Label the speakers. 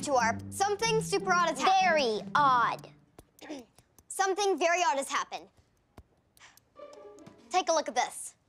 Speaker 1: to our something super odd has happened.
Speaker 2: Very odd.
Speaker 1: Something very odd has happened. Take a look at this.